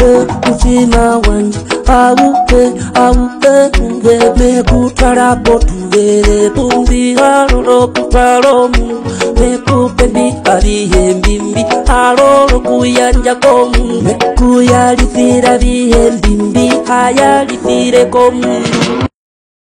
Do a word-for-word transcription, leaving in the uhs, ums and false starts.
mutima wanjye awupe awupe nge mekutwala potubere bumbi alolo kutwalo mu mekupe mbi abihe mbimbi alolo kuyanja komu mekuyalifira bihe mbimbi ayalifire komu